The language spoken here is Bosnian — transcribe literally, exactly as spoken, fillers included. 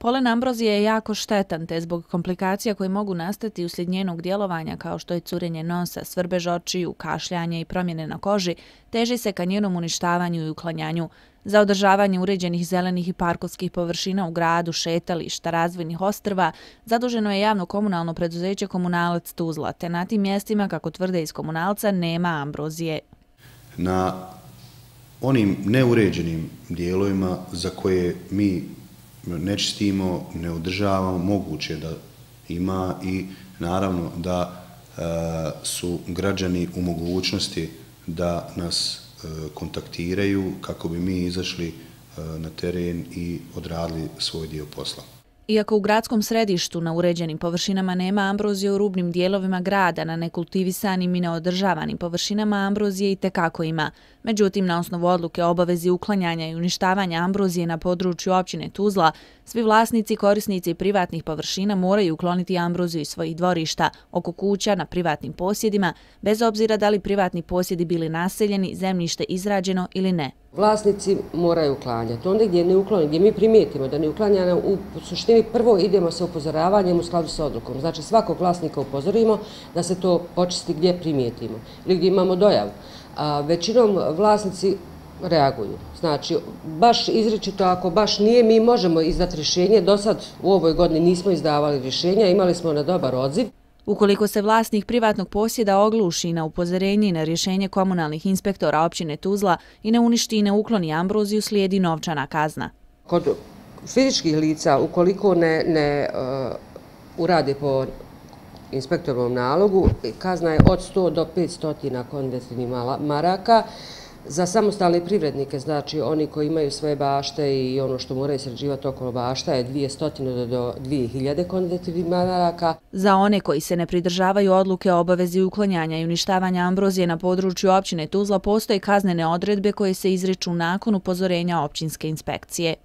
Polen ambrozije je jako štetan, te zbog komplikacija koje mogu nastati uslijed njenog djelovanja, kao što je curenje nosa, svrbež očiju, kašljanje i promjene na koži, teži se ka njenom uništavanju i uklanjanju. Za održavanje uređenih zelenih i parkovskih površina u gradu, šetališta, razvojnih ostrva, zaduženo je javno komunalno preduzeće Komunalac Tuzla, te na tim mjestima, kako tvrde iz komunalca, nema ambrozije. Na onim neuređenim dijelovima za koje mi ne čistimo, ne održavamo, moguće da ima i naravno da e, su građani u mogućnosti da nas e, kontaktiraju kako bi mi izašli e, na teren i odradili svoj dio posla. Iako u gradskom središtu na uređenim površinama nema ambrozije, u rubnim dijelovima grada na nekultivisanim i neodržavanim površinama ambrozije i tekako ima. Međutim, na osnovu odluke o obavezi uklanjanja i uništavanja ambrozije na području općine Tuzla, svi vlasnici, korisnici privatnih površina moraju ukloniti ambroziju iz svojih dvorišta, oko kuća, na privatnim posjedima, bez obzira da li privatni posjedi bili naseljeni, zemljište izrađeno ili ne. Vlasnici moraju uklanjati. Onda gdje ne uklonjamo, gdje mi primijetimo da ne uklanjamo, u suštini prvo idemo sa upozoravanjem u skladu sa odlukom. Znači svakog vlasnika upozorimo da se to počisti gdje primijetimo ili gdje imamo dojavu. A većinom vlasnici reaguju. Znači, baš izričito, ako baš nije, mi možemo izdati rješenje. Do sad u ovoj godini nismo izdavali rješenja, imali smo na dobar odziv. Ukoliko se vlasnik privatnog posjeda ogluši na upozorenje i na rješenje komunalnih inspektora općine Tuzla i ne uništi i ne ukloni ambroziju, slijedi novčana kazna. Kod fizičkih lica, ukoliko ne, ne uh, urade po inspektorovom nalogu, kazna je od sto do petsto konvertibilnih maraka. Za samostalne privrednike, znači oni koji imaju svoje bašte i ono što moraju sređivati okolo bašta, je dvjesto do dvije hiljade konvertibilnih maraka. Za one koji se ne pridržavaju odluke o obavezi uklanjanja i uništavanja ambrozije na području općine Tuzla, postoje kaznene odredbe koje se izriču nakon upozorenja općinske inspekcije.